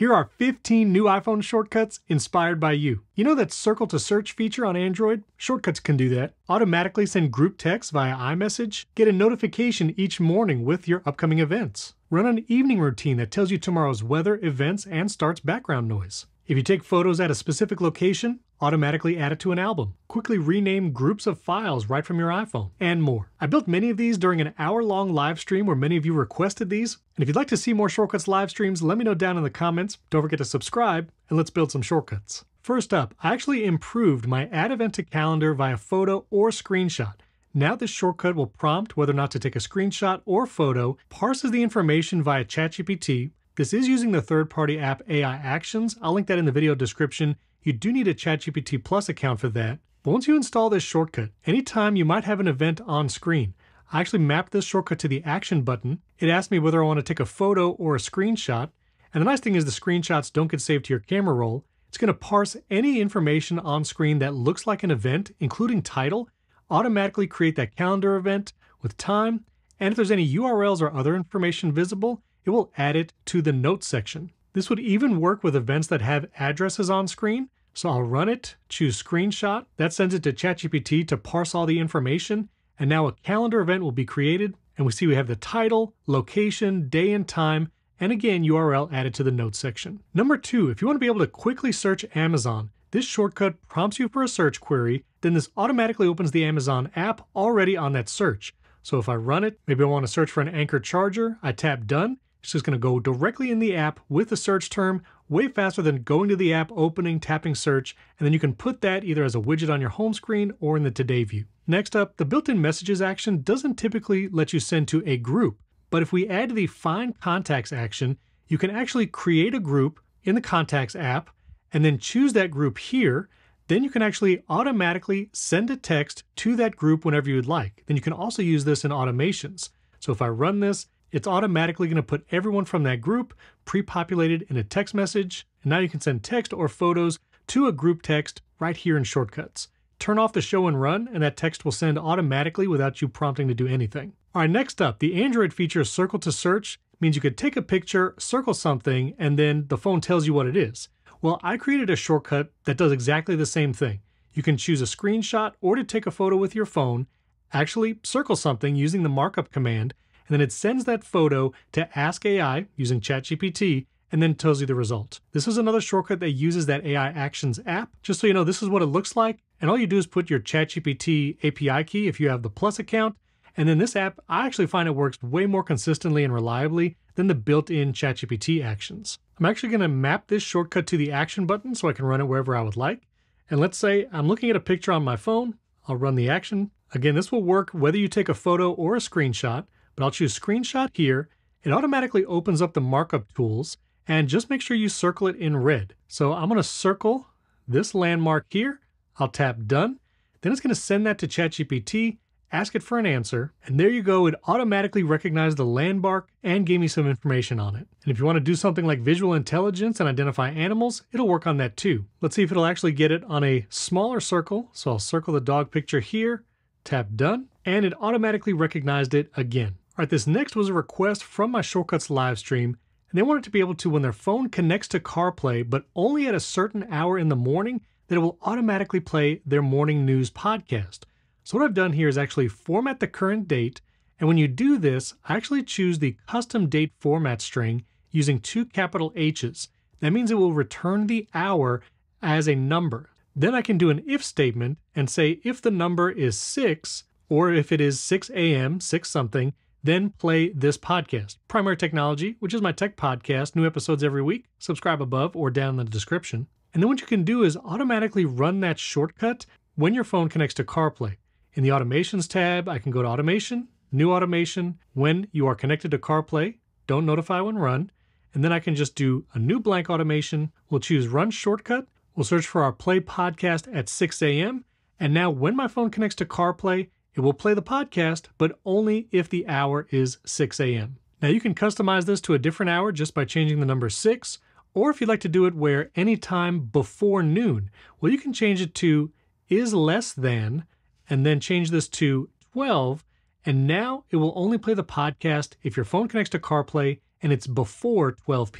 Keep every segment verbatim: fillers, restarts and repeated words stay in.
Here are fifteen new iPhone shortcuts inspired by you. You know that circle to search feature on Android? Shortcuts can do that. Automatically send group text via iMessage. Get a notification each morning with your upcoming events. Run an evening routine that tells you tomorrow's weather, events, and starts background noise. If you take photos at a specific location, automatically add it to an album. Quickly rename groups of files right from your iPhone, and more. I built many of these during an hour-long live stream where many of you requested these. And if you'd like to see more shortcuts live streams, let me know down in the comments. Don't forget to subscribe, and let's build some shortcuts. First up, I actually improved my add event to calendar via photo or screenshot. Now this shortcut will prompt whether or not to take a screenshot or photo, parses the information via ChatGPT. This is using the third-party app A I Actions. I'll link that in the video description. You do need a ChatGPT Plus account for that. But once you install this shortcut, anytime you might have an event on screen, I actually mapped this shortcut to the action button. It asked me whether I want to take a photo or a screenshot. And the nice thing is the screenshots don't get saved to your camera roll. It's going to parse any information on screen that looks like an event, including title, automatically create that calendar event with time. And if there's any U R Ls or other information visible, it will add it to the notes section. This would even work with events that have addresses on screen. So I'll run it, choose screenshot. That sends it to ChatGPT to parse all the information. And now a calendar event will be created. And we see we have the title, location, day and time, and again, U R L added to the notes section. Number two, if you want to be able to quickly search Amazon, this shortcut prompts you for a search query. Then this automatically opens the Amazon app already on that search. So if I run it, maybe I want to search for an Anker charger, I tap done. It's just going to go directly in the app with the search term, way faster than going to the app, opening, tapping search, and then you can put that either as a widget on your home screen or in the Today view. Next up, the built-in messages action doesn't typically let you send to a group, but if we add the Find Contacts action, you can actually create a group in the Contacts app and then choose that group here. Then you can actually automatically send a text to that group whenever you'd like. Then you can also use this in automations. So if I run this, it's automatically going to put everyone from that group pre-populated in a text message. And now you can send text or photos to a group text right here in Shortcuts. Turn off the show and run, and that text will send automatically without you prompting to do anything. All right, next up, the Android feature Circle to Search means you could take a picture, circle something, and then the phone tells you what it is. Well, I created a shortcut that does exactly the same thing. You can choose a screenshot or to take a photo with your phone, actually circle something using the markup command, and then it sends that photo to Ask A I using ChatGPT, and then tells you the result. This is another shortcut that uses that A I Actions app. Just so you know, this is what it looks like. And all you do is put your ChatGPT A P I key if you have the Plus account. And then this app, I actually find it works way more consistently and reliably than the built-in ChatGPT actions. I'm actually going to map this shortcut to the action button so I can run it wherever I would like. And let's say I'm looking at a picture on my phone. I'll run the action. Again, this will work whether you take a photo or a screenshot. But I'll choose screenshot here. It automatically opens up the markup tools, and just make sure you circle it in red. So I'm going to circle this landmark here. I'll tap done. Then it's going to send that to ChatGPT, ask it for an answer, and there you go. It automatically recognized the landmark and gave me some information on it. And if you want to do something like visual intelligence and identify animals, it'll work on that too. Let's see if it'll actually get it on a smaller circle. So I'll circle the dog picture here, tap done, and it automatically recognized it again. All right, this next was a request from my Shortcuts live stream, and they wanted to be able to, when their phone connects to CarPlay, but only at a certain hour in the morning, that it will automatically play their morning news podcast. So what I've done here is actually format the current date, and when you do this, I actually choose the custom date format string using two capital H's. That means it will return the hour as a number. Then I can do an if statement and say if the number is six, or if it is six A M, six something, then play this podcast. Primary Technology, which is my tech podcast, new episodes every week. Subscribe above or down in the description. And then what you can do is automatically run that shortcut when your phone connects to CarPlay. In the Automations tab, I can go to Automation, New Automation, when you are connected to CarPlay, don't notify when run, and then I can just do a new blank automation. We'll choose Run Shortcut. We'll search for our Play Podcast at six A M, and now when my phone connects to CarPlay, it will play the podcast, but only if the hour is six A M. Now you can customize this to a different hour just by changing the number six, or if you'd like to do it where any time before noon, well, you can change it to is less than, and then change this to twelve, and now it will only play the podcast if your phone connects to CarPlay and it's before twelve P M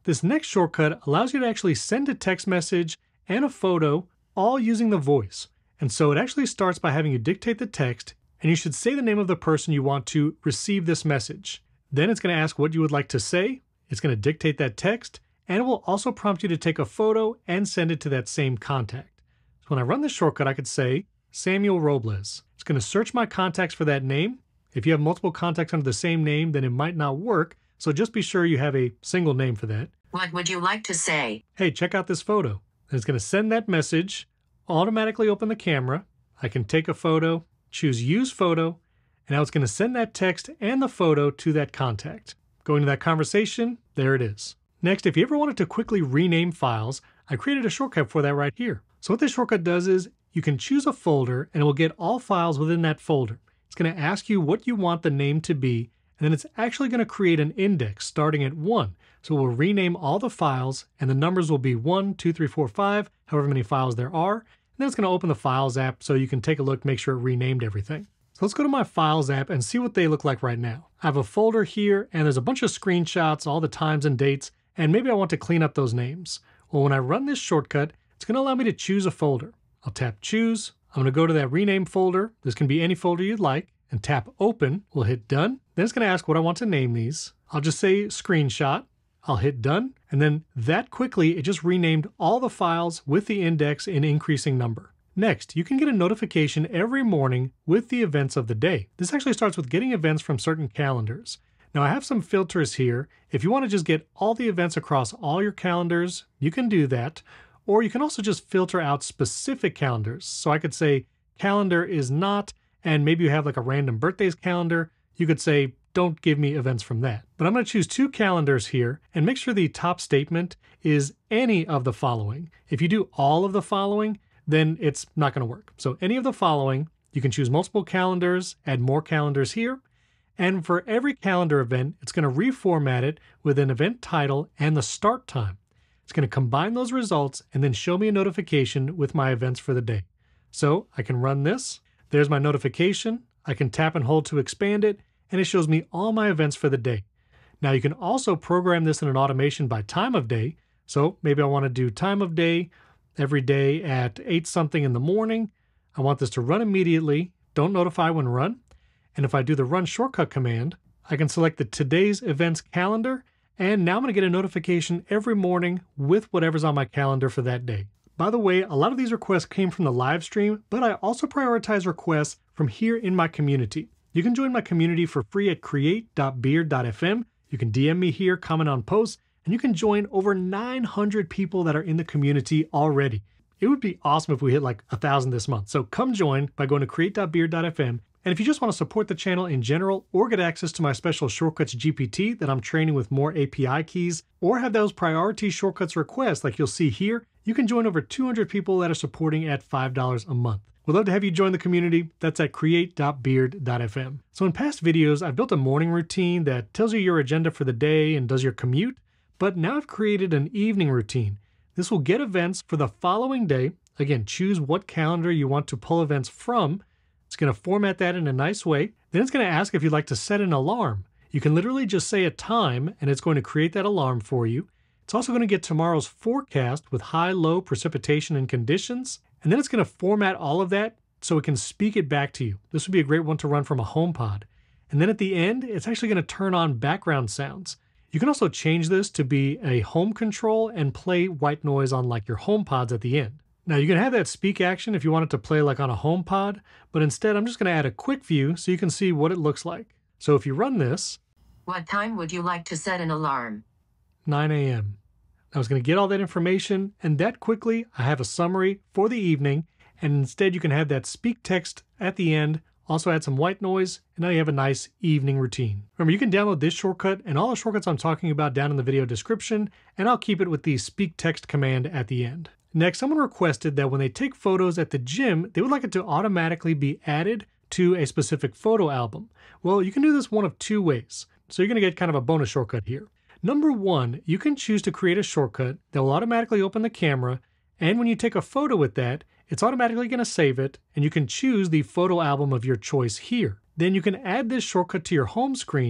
This next shortcut allows you to actually send a text message and a photo all using the voice. And so it actually starts by having you dictate the text, and you should say the name of the person you want to receive this message. Then it's going to ask what you would like to say. It's going to dictate that text, and it will also prompt you to take a photo and send it to that same contact. So when I run this shortcut, I could say Samuel Robles. It's going to search my contacts for that name. If you have multiple contacts under the same name, then it might not work. So just be sure you have a single name for that. What would you like to say? Hey, check out this photo. And it's going to send that message, automatically open the camera. I can take a photo, choose Use Photo, and now it's going to send that text and the photo to that contact. Going to that conversation, there it is. Next, if you ever wanted to quickly rename files, I created a shortcut for that right here. So what this shortcut does is you can choose a folder and it will get all files within that folder. It's going to ask you what you want the name to be, and then it's actually going to create an index starting at one. So we'll rename all the files, and the numbers will be one, two, three, four, five, however many files there are. And then it's going to open the Files app so you can take a look, make sure it renamed everything. So let's go to my Files app and see what they look like right now. I have a folder here, and there's a bunch of screenshots, all the times and dates, and maybe I want to clean up those names. Well, when I run this shortcut, it's going to allow me to choose a folder. I'll tap Choose. I'm going to go to that Rename folder. This can be any folder you'd like, and tap Open. We'll hit Done. Then it's going to ask what I want to name these. I'll just say Screenshot. I'll hit Done, and then that quickly, it just renamed all the files with the index in increasing number. Next, you can get a notification every morning with the events of the day. This actually starts with getting events from certain calendars. Now I have some filters here. If you want to just get all the events across all your calendars, you can do that. Or you can also just filter out specific calendars. So I could say calendar is not, and maybe you have like a random birthdays calendar. You could say, don't give me events from that. But I'm going to choose two calendars here and make sure the top statement is any of the following. If you do all of the following, then it's not going to work. So any of the following, you can choose multiple calendars, add more calendars here. And for every calendar event, it's going to reformat it with an event title and the start time. It's going to combine those results and then show me a notification with my events for the day. So I can run this. There's my notification. I can tap and hold to expand it, and it shows me all my events for the day. Now you can also program this in an automation by time of day. So maybe I want to do time of day every day at eight something in the morning. I want this to run immediately. Don't notify when run. And if I do the run shortcut command, I can select the today's events calendar, and now I'm going to get a notification every morning with whatever's on my calendar for that day. By the way, a lot of these requests came from the live stream, but I also prioritize requests from here in my community. You can join my community for free at create dot beard dot f m. You can D M me here, comment on posts, and you can join over nine hundred people that are in the community already. It would be awesome if we hit like a thousand this month. So come join by going to create dot beard dot f m. And if you just want to support the channel in general or get access to my special Shortcuts G P T that I'm training with more A P I keys, or have those priority shortcuts requests like you'll see here, you can join over two hundred people that are supporting at five dollars a month. We'd love to have you join the community. That's at create dot beard dot f m. So in past videos, I've built a morning routine that tells you your agenda for the day and does your commute, but now I've created an evening routine. This will get events for the following day. Again, choose what calendar you want to pull events from. It's going to format that in a nice way. Then it's going to ask if you'd like to set an alarm. You can literally just say a time, and it's going to create that alarm for you. It's also going to get tomorrow's forecast with high, low precipitation and conditions. And then it's going to format all of that so it can speak it back to you. This would be a great one to run from a HomePod. And then at the end, it's actually going to turn on background sounds. You can also change this to be a home control and play white noise on like your HomePods at the end. Now you can have that speak action if you want it to play like on a HomePod, but instead I'm just going to add a quick view so you can see what it looks like. So if you run this, what time would you like to set an alarm? nine a m I was going to get all that information, and that quickly I have a summary for the evening, and instead you can have that speak text at the end, also add some white noise, and now you have a nice evening routine. Remember, you can download this shortcut and all the shortcuts I'm talking about down in the video description, and I'll keep it with the speak text command at the end. Next, someone requested that when they take photos at the gym, they would like it to automatically be added to a specific photo album. Well, you can do this one of two ways. So you're going to get kind of a bonus shortcut here. Number one, you can choose to create a shortcut that will automatically open the camera, and when you take a photo with that, it's automatically going to save it, and you can choose the photo album of your choice here. Then you can add this shortcut to your home screen,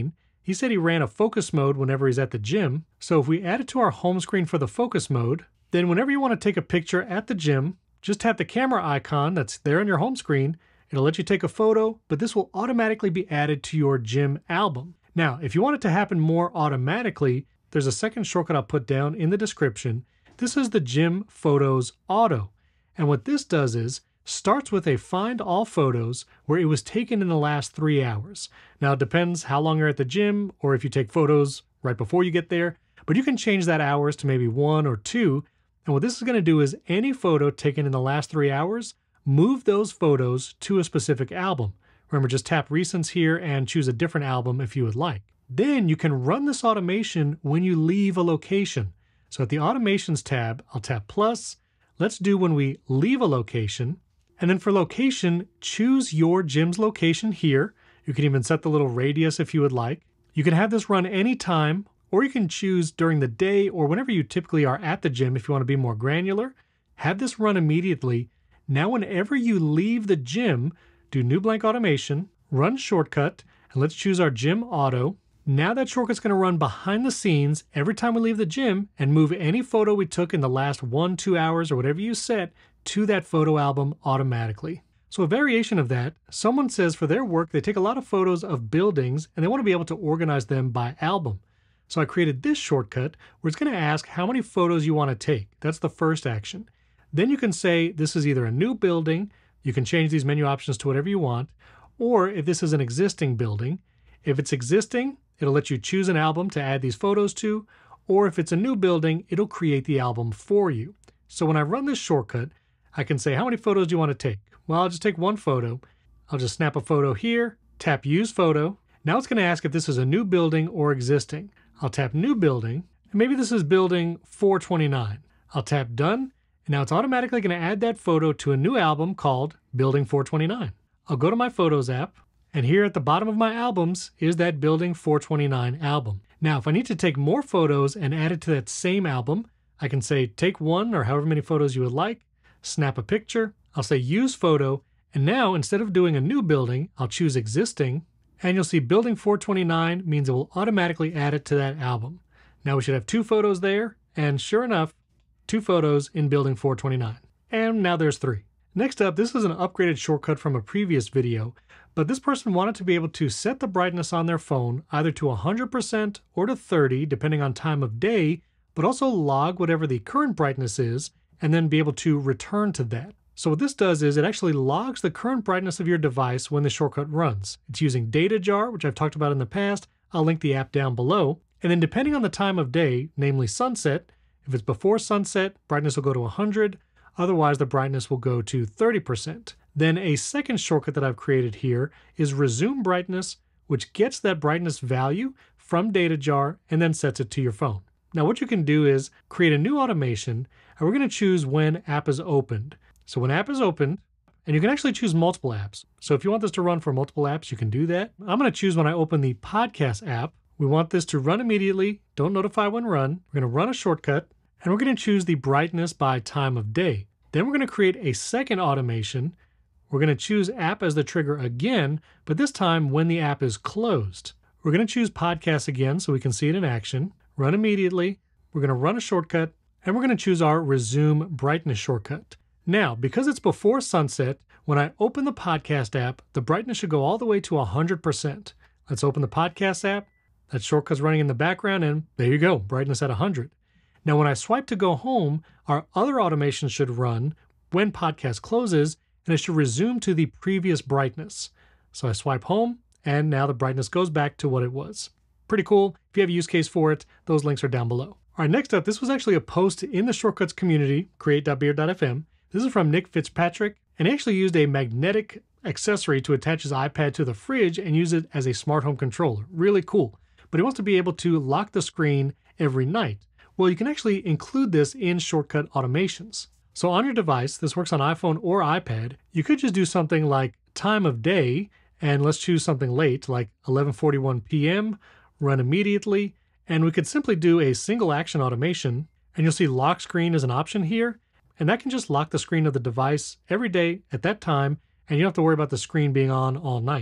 he said he ran a focus mode whenever he's at the gym. So if we add it to our home screen for the focus mode, then whenever you want to take a picture at the gym, just tap the camera icon that's there on your home screen. It'll let you take a photo, but this will automatically be added to your gym album. Now, if you want it to happen more automatically, there's a second shortcut I'll put down in the description. This is the Gym Photos Auto. And what this does is, starts with a find all photos where it was taken in the last three hours. Now, it depends how long you're at the gym or if you take photos right before you get there, but you can change that hours to maybe one or two. And what this is going to do is any photo taken in the last three hours, move those photos to a specific album. Remember, just tap Recents here and choose a different album if you would like. Then you can run this automation when you leave a location. So at the Automations tab, I'll tap plus. Let's do when we leave a location. And then for location, choose your gym's location here. You can even set the little radius if you would like. You can have this run anytime, or you can choose during the day or whenever you typically are at the gym if you want to be more granular. Have this run immediately. Now whenever you leave the gym, do new blank automation, run shortcut, and let's choose our gym auto. Now that shortcut's going to run behind the scenes every time we leave the gym and move any photo we took in the last one, two hours or whatever you set to that photo album automatically. So a variation of that, someone says for their work they take a lot of photos of buildings and they want to be able to organize them by album. So I created this shortcut where it's going to ask how many photos you want to take. That's the first action. Then you can say this is either a new building, you can change these menu options to whatever you want, or if this is an existing building. If it's existing, it'll let you choose an album to add these photos to, or if it's a new building, it'll create the album for you. So when I run this shortcut, I can say how many photos do you want to take? Well, I'll just take one photo. I'll just snap a photo here, tap Use Photo. Now it's going to ask if this is a new building or existing. I'll tap New Building, and maybe this is building four twenty-nine. I'll tap Done, and now it's automatically going to add that photo to a new album called Building four twenty-nine. I'll go to my Photos app, and here at the bottom of my albums is that Building four twenty-nine album. Now, if I need to take more photos and add it to that same album, I can say take one or however many photos you would like, snap a picture, I'll say Use Photo, and now instead of doing a new building, I'll choose Existing, and you'll see Building four twenty-nine means it will automatically add it to that album. Now we should have two photos there, and sure enough, two photos in Building four twenty-nine. And now there's three. Next up, this is an upgraded shortcut from a previous video, but this person wanted to be able to set the brightness on their phone either to one hundred percent or to thirty, depending on time of day, but also log whatever the current brightness is, and then be able to return to that. So what this does is it actually logs the current brightness of your device when the shortcut runs. It's using Data Jar, which I've talked about in the past. I'll link the app down below. And then depending on the time of day, namely sunset, if it's before sunset, brightness will go to one hundred. Otherwise, the brightness will go to thirty percent. Then a second shortcut that I've created here is Resume Brightness, which gets that brightness value from Data Jar and then sets it to your phone. Now what you can do is create a new automation, and we're going to choose when app is opened. So when app is opened, and you can actually choose multiple apps. So if you want this to run for multiple apps, you can do that. I'm going to choose when I open the podcast app. We want this to run immediately. Don't notify when run. We're going to run a shortcut, and we're going to choose the brightness by time of day. Then we're going to create a second automation. We're going to choose app as the trigger again, but this time when the app is closed. We're going to choose podcast again so we can see it in action. Run immediately. We're going to run a shortcut, and we're going to choose our Resume Brightness shortcut. Now, because it's before sunset, when I open the podcast app, the brightness should go all the way to one hundred percent. Let's open the podcast app. That shortcut's running in the background, and there you go, brightness at one hundred. Now, when I swipe to go home, our other automation should run when podcast closes, and it should resume to the previous brightness. So I swipe home, and now the brightness goes back to what it was. Pretty cool. If you have a use case for it, those links are down below. All right, next up, this was actually a post in the Shortcuts community, create dot beard dot f m. This is from Nick Fitzpatrick, and he actually used a magnetic accessory to attach his iPad to the fridge and use it as a smart home controller. Really cool. But he wants to be able to lock the screen every night. Well, you can actually include this in shortcut automations. So on your device, this works on iPhone or iPad, you could just do something like time of day, and let's choose something late, like eleven forty-one p m, run immediately, and we could simply do a single action automation, and you'll see lock screen as an option here, and that can just lock the screen of the device every day at that time, and you don't have to worry about the screen being on all night.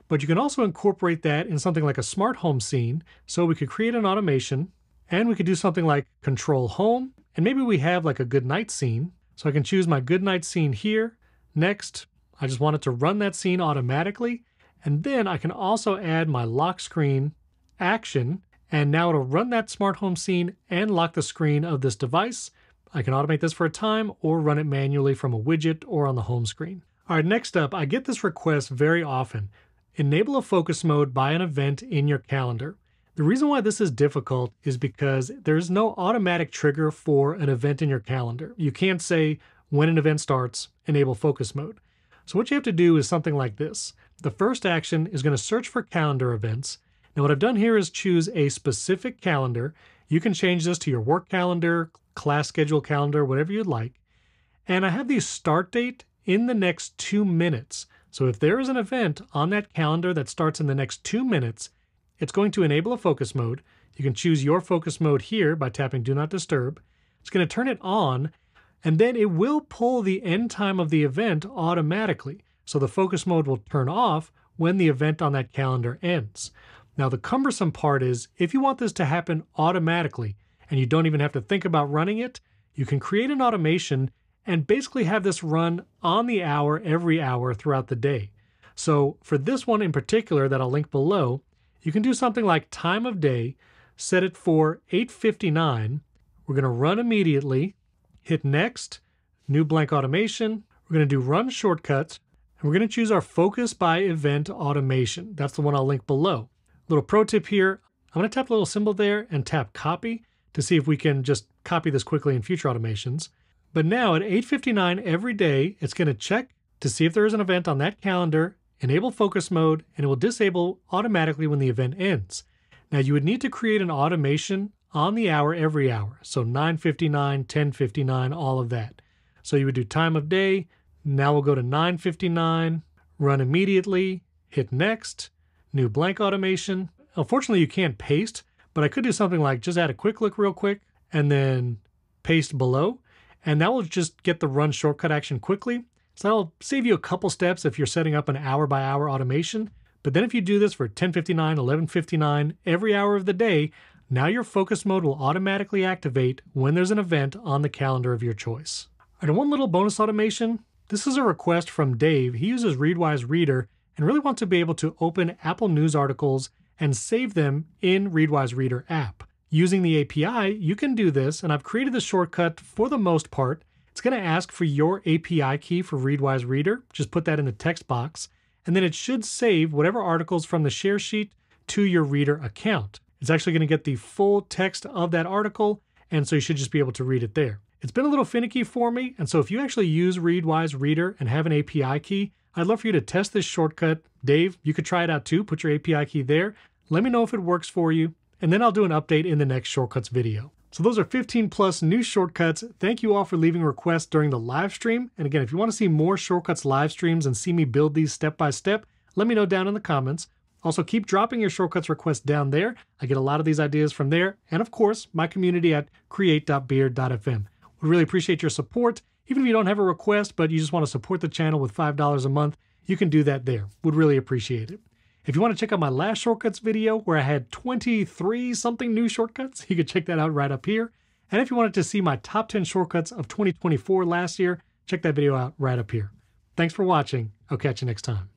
But you can also incorporate that in something like a smart home scene. So we could create an automation and we could do something like control home. And maybe we have like a good night scene. So I can choose my good night scene here. Next, I just want it to run that scene automatically. And then I can also add my lock screen action. And now it'll run that smart home scene and lock the screen of this device. I can automate this for a time or run it manually from a widget or on the home screen. All right, next up, I get this request very often. Enable a focus mode by an event in your calendar. The reason why this is difficult is because there's no automatic trigger for an event in your calendar. You can't say when an event starts, enable focus mode. So what you have to do is something like this. The first action is going to search for calendar events. Now what I've done here is choose a specific calendar. You can change this to your work calendar, class schedule calendar, whatever you'd like. And I have the start date in the next two minutes. So if there is an event on that calendar that starts in the next two minutes, it's going to enable a focus mode. You can choose your focus mode here by tapping Do Not Disturb. It's going to turn it on, and then it will pull the end time of the event automatically. So the focus mode will turn off when the event on that calendar ends. Now the cumbersome part is if you want this to happen automatically and you don't even have to think about running it, you can create an automation and basically have this run on the hour every hour throughout the day. So for this one in particular that I'll link below, you can do something like time of day, set it for eight fifty-nine. We're going to run immediately, hit next, new blank automation. We're going to do run shortcuts, and we're going to choose our focus by event automation. That's the one I'll link below. Little pro tip here, I'm going to tap the little symbol there and tap copy to see if we can just copy this quickly in future automations. But now at eight fifty-nine every day, it's going to check to see if there is an event on that calendar, enable focus mode, and it will disable automatically when the event ends. Now you would need to create an automation on the hour every hour. So nine fifty-nine, ten fifty-nine, all of that. So you would do time of day. Now we'll go to nine fifty-nine, run immediately, hit next, new blank automation. Unfortunately, you can't paste, but I could do something like just add a quick look real quick and then paste below. And that will just get the run shortcut action quickly. So that'll save you a couple steps if you're setting up an hour by hour automation. But then if you do this for ten fifty-nine, eleven fifty-nine, every hour of the day, now your focus mode will automatically activate when there's an event on the calendar of your choice. And one little bonus automation. This is a request from Dave. He uses Readwise Reader and really wants to be able to open Apple News articles and save them in Readwise Reader app. Using the A P I, you can do this, and I've created the shortcut for the most part. It's going to ask for your A P I key for Readwise Reader. Just put that in the text box, and then it should save whatever articles from the share sheet to your Reader account. It's actually going to get the full text of that article, and so you should just be able to read it there. It's been a little finicky for me, and so if you actually use Readwise Reader and have an A P I key, I'd love for you to test this shortcut. Dave, you could try it out too. Put your A P I key there. Let me know if it works for you, and then I'll do an update in the next shortcuts video. So those are fifteen plus new shortcuts. Thank you all for leaving requests during the live stream. And again, if you want to see more shortcuts live streams and see me build these step by step, let me know down in the comments. Also, keep dropping your shortcuts requests down there. I get a lot of these ideas from there. And of course, my community at create dot beard dot f m. We really appreciate your support. Even if you don't have a request, but you just want to support the channel with five dollars a month, you can do that there. Would really appreciate it. If you want to check out my last shortcuts video where I had twenty-three something new shortcuts, you can check that out right up here. And if you wanted to see my top ten shortcuts of twenty twenty-four last year, check that video out right up here. Thanks for watching. I'll catch you next time.